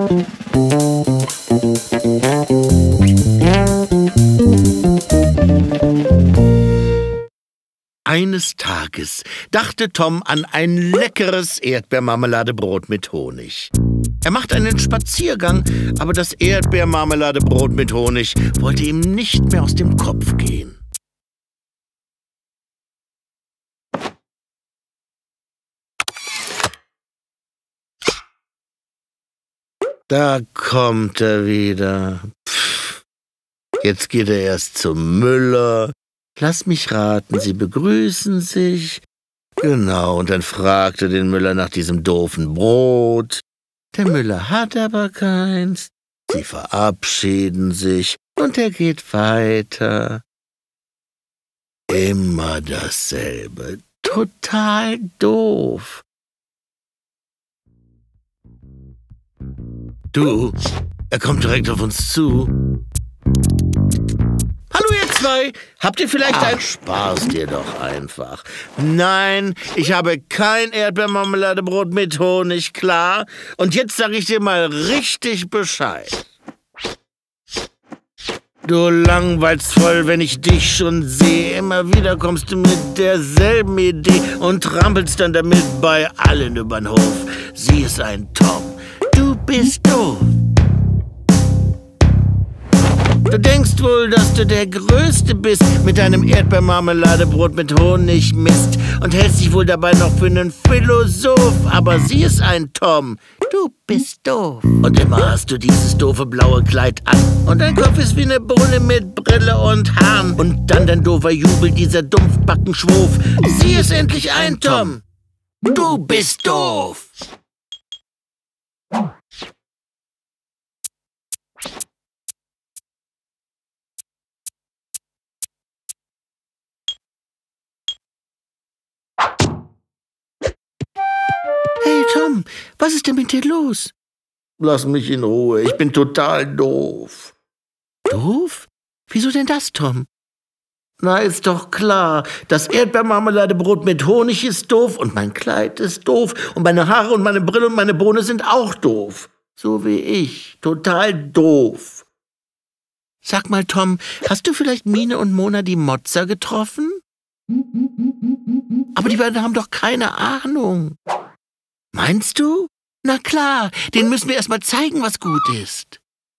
Eines Tages dachte Tom an ein leckeres Erdbeermarmeladebrot mit Honig. Er machte einen Spaziergang, aber das Erdbeermarmeladebrot mit Honig wollte ihm nicht mehr aus dem Kopf gehen. Da kommt er wieder. Pff, jetzt geht er erst zum Müller. Lass mich raten, sie begrüßen sich. Genau, und dann fragt er den Müller nach diesem doofen Brot. Der Müller hat aber keins. Sie verabschieden sich und er geht weiter. Immer dasselbe. Total doof. Du, er kommt direkt auf uns zu. Hallo ihr zwei, habt ihr vielleicht ein... Spaß dir doch einfach. Nein, ich habe kein Erdbeermarmeladebrot mit Honig, klar? Und jetzt sage ich dir mal richtig Bescheid. Du langweilst voll, wenn ich dich schon sehe. Immer wieder kommst du mit derselben Idee und trampelst dann damit bei allen übern Hof. Sie ist ein Tom. Du bist doof. Du denkst wohl, dass du der Größte bist mit deinem Erdbeermarmeladebrot mit Honig Mist und hältst dich wohl dabei noch für einen Philosoph, aber sie ist ein Tom. Du bist doof. Und immer hast du dieses doofe blaue Kleid an und dein Kopf ist wie eine Bohne mit Brille und Haaren und dann dein doofer Jubel, dieser Dumpfbackenschwurf. Sie ist endlich ein Tom. Du bist doof. Hey Tom, was ist denn mit dir los? Lass mich in Ruhe, ich bin total doof. Doof? Wieso denn das, Tom? Na, ist doch klar, das Erdbeermarmeladebrot mit Honig ist doof und mein Kleid ist doof und meine Haare und meine Brille und meine Bohne sind auch doof. So wie ich, total doof. Sag mal, Tom, hast du vielleicht Mine und Mona die Motzer getroffen? Aber die beiden haben doch keine Ahnung. Meinst du? Na klar, denen müssen wir erst mal zeigen, was gut ist.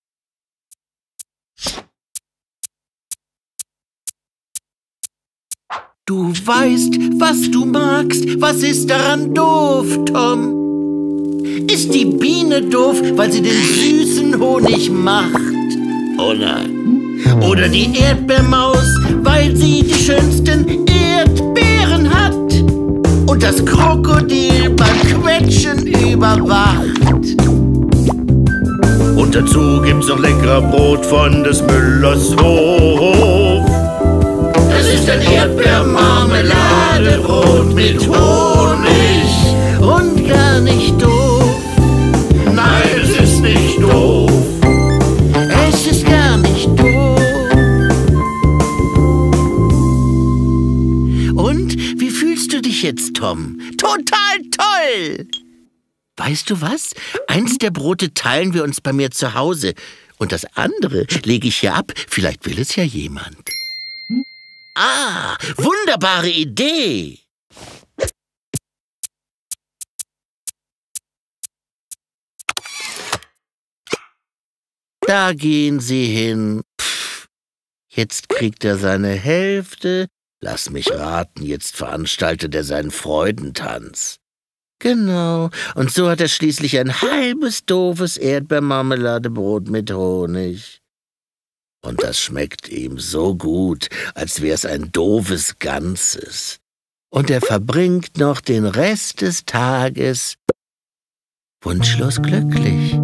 Du weißt, was du magst. Was ist daran doof, Tom? Ist die Biene doof, weil sie den süßen Honig macht? Oh nein. Oder die Erdbeermaus, weil sie die schönsten Erdbeeren hat und das Krokodil beim Quetschen überwacht. Und dazu gibt's noch leckerer Brot von des Müllers Hof. Es ist ein Erdbeermarmeladebrot mit Honig und gar nicht doof. Nein, es ist nicht doof. Es ist gar nicht doof. Und wie fühlst du dich jetzt, Tom? Total toll! Weißt du was? Eins der Brote teilen wir uns bei mir zu Hause und das andere lege ich hier ab. Vielleicht will es ja jemand. Ah, wunderbare Idee! Da gehen sie hin. Pff, jetzt kriegt er seine Hälfte. Lass mich raten, jetzt veranstaltet er seinen Freudentanz. Genau, und so hat er schließlich ein halbes doofes Erdbeermarmeladebrot mit Honig. Und das schmeckt ihm so gut, als wär's ein doofes Ganzes. Und er verbringt noch den Rest des Tages wunschlos glücklich.